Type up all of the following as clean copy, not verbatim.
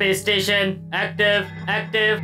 Space station active active.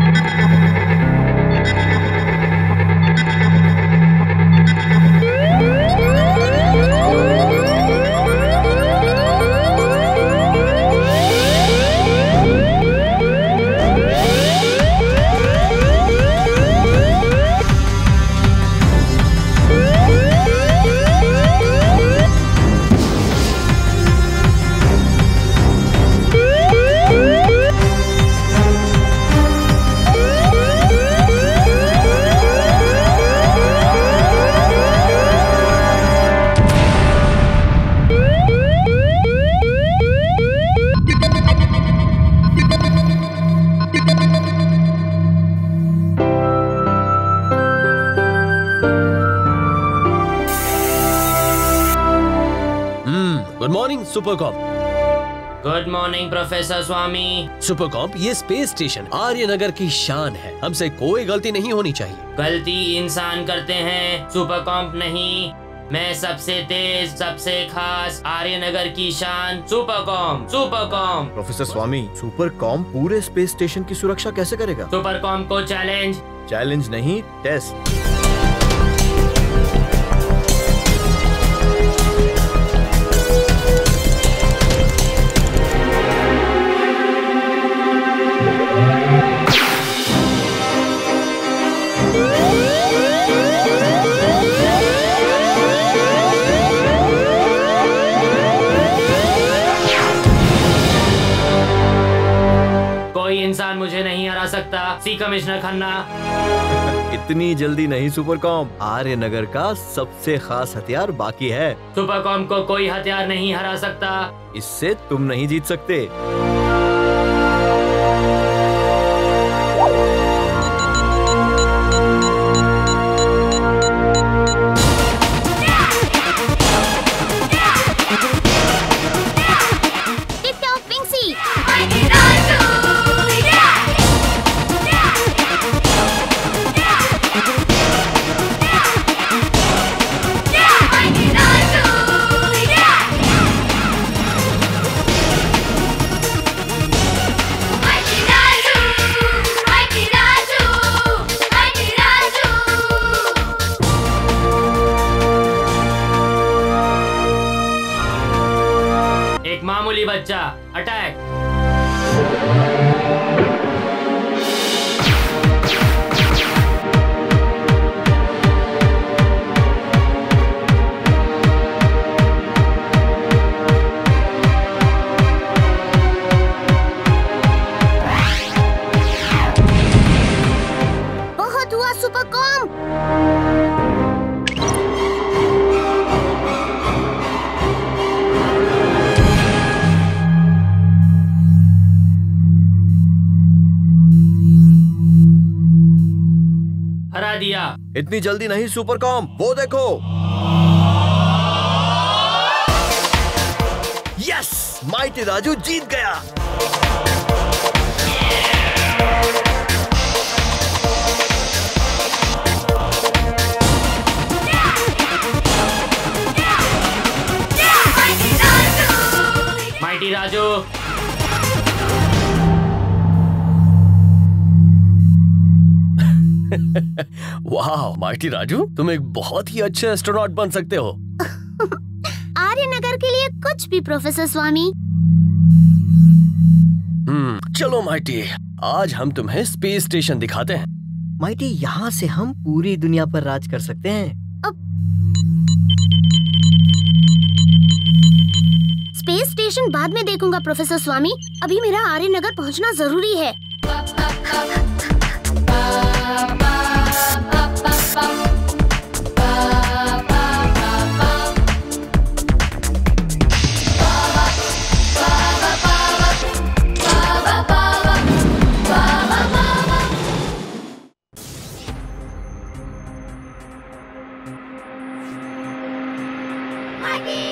Good morning supercop. Good morning professor Swami. Supercop, ये space station Aryanagar की शान है। हमसे कोई गलती नहीं होनी चाहिए। गलती इंसान करते हैं, सुपरकॉम्प नहीं। मैं सबसे तेज, सबसे खास, आर्यनगर की शान, सुपरकॉम्प सुपरकॉम्प। प्रोफेसर स्वामी, सुपरकॉम पूरे स्पेस स्टेशन की सुरक्षा कैसे करेगा? सुपरकॉम्प को चैलेंज। चैलेंज नहीं, टेस्ट। कोई इंसान मुझे नहीं हरा सकता। सी कमिश्नर खन्ना। इतनी जल्दी नहीं सुपरकॉम, आर्यनगर का सबसे खास हथियार बाकी है। सुपरकॉम्प को कोई हथियार नहीं हरा सकता। इससे तुम नहीं जीत सकते। एक मामूली बच्चा अटैक। बहुत हुआ सुपरकॉम्प। हरा दिया। इतनी जल्दी नहीं सुपरकॉम, वो देखो। यस, माइटी राजू जीत गया। माइटी राजू। वाह माइटी राजू, तुम एक बहुत ही अच्छे एस्ट्रोनॉट बन सकते हो। आर्यनगर के लिए कुछ भी प्रोफेसर स्वामी। चलो माइटी, आज हम तुम्हें स्पेस स्टेशन दिखाते हैं। माइटी, यहाँ से हम पूरी दुनिया पर राज कर सकते हैं। स्पेस स्टेशन बाद में देखूंगा प्रोफेसर स्वामी। अभी मेरा आर्यनगर पहुँचना जरूरी है। Mikey!